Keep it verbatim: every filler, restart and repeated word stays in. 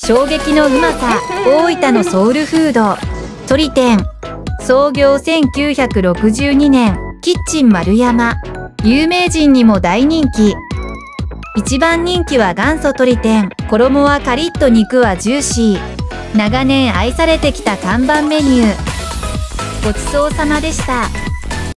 衝撃のうまさ、大分のソウルフード、鳥天。創業せんきゅうひゃくろくじゅうにねん、キッチン丸山。有名人にも大人気。一番人気は元祖鳥天。衣はカリッと肉はジューシー。長年愛されてきた看板メニュー。ごちそうさまでした。